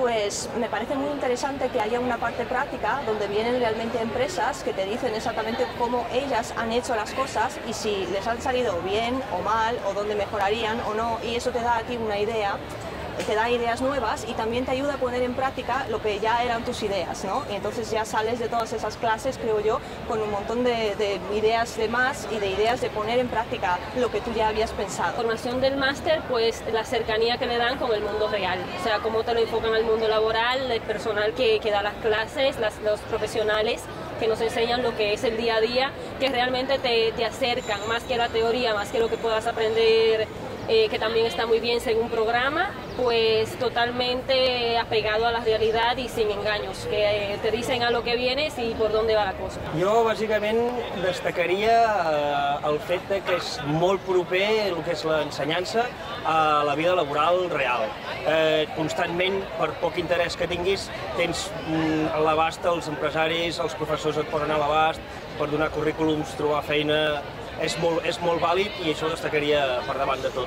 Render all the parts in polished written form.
Pues me parece muy interesante que haya una parte práctica donde vienen realmente empresas que te dicen exactamente cómo ellas han hecho las cosas y si les han salido bien o mal o dónde mejorarían o no, y eso te da a ti una idea, te da ideas nuevas y también te ayuda a poner en práctica lo que ya eran tus ideas, ¿no? Y entonces ya sales de todas esas clases, creo yo, con un montón de ideas de más y de ideas de poner en práctica lo que tú ya habías pensado. La formación del máster, pues la cercanía que le dan con el mundo real, o sea, cómo te lo enfocan al mundo laboral, el personal que da las clases, los profesionales que nos enseñan lo que es el día a día, que realmente te acercan más que la teoría, más que lo que puedas aprender, que también está muy bien según programa, pues totalmente apegado a la realidad i sin engaños, que te dicen a lo que vienes i por dónde va la cosa. Jo, bàsicament, destacaria el fet que és molt proper el que és l'ensenyança a la vida laboral real. Constantment, per poc interès que tinguis, tens a l'abast els empresaris, els professors et posen a l'abast, per donar currículums, trobar feina, és molt vàlid i això destacaria per davant de tot.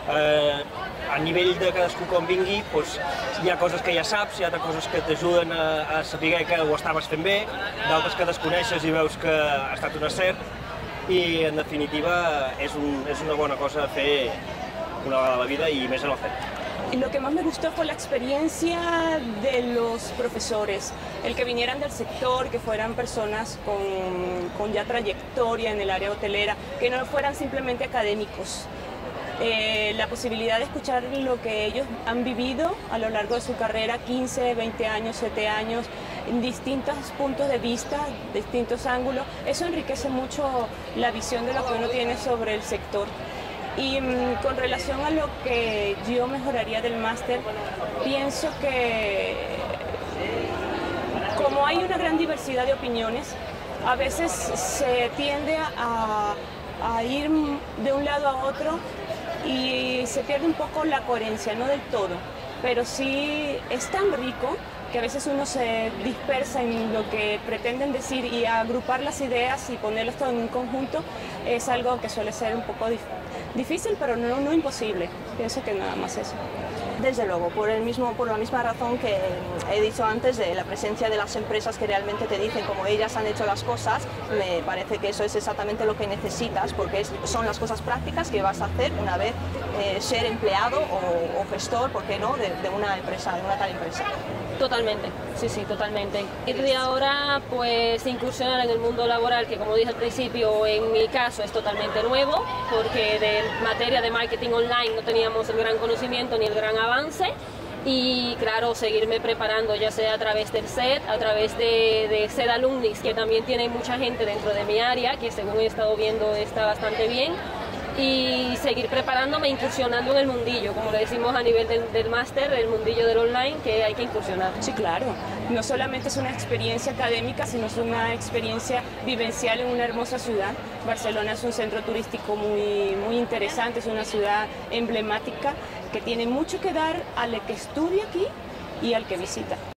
A nivell de cadascú com vingui, hi ha coses que ja saps, hi ha coses que t'ajuden a saber que ho estaves fent bé, d'altres que desconeixes i veus que ha estat un acert i, en definitiva, és una bona cosa fer una vegada a la vida i més en el fet. Y lo que más me gustó fue la experiencia de los profesores, el que vinieran del sector, que fueran personas con ya trayectoria en el área hotelera, que no fueran simplemente académicos. La posibilidad de escuchar lo que ellos han vivido a lo largo de su carrera, 15, 20 años, 7 años, en distintos puntos de vista, distintos ángulos, eso enriquece mucho la visión de lo que uno tiene sobre el sector. Y con relación a lo que yo mejoraría del máster, pienso que como hay una gran diversidad de opiniones, a veces se tiende a ir de un lado a otro y se pierde un poco la coherencia, no del todo, pero sí es tan rico que a veces uno se dispersa en lo que pretenden decir y agrupar las ideas y ponerlas todo en un conjunto es algo que suele ser un poco difícil, pero no imposible. Pienso que nada más eso. Desde luego, por la misma razón que he dicho antes de la presencia de las empresas que realmente te dicen cómo ellas han hecho las cosas, me parece que eso es exactamente lo que necesitas, porque son las cosas prácticas que vas a hacer una vez ser empleado o gestor, ¿por qué no?, de una empresa, de una tal empresa. Totalmente, sí, totalmente. Y de ahora, pues, incursionar en el mundo laboral, que como dije al principio, en mi caso es totalmente nuevo, porque de materia de marketing online no teníamos el gran conocimiento ni el gran avance, y claro, seguirme preparando, ya sea a través del SED, a través de SED Alumnis, que también tiene mucha gente dentro de mi área, que según he estado viendo está bastante bien, y seguir preparándome, incursionando en el mundillo, como le decimos a nivel del máster, el mundillo del online, que hay que incursionar. Sí, claro. No solamente es una experiencia académica, sino es una experiencia vivencial en una hermosa ciudad. Barcelona es un centro turístico muy interesante, es una ciudad emblemática que tiene mucho que dar al que estudia aquí y al que visita.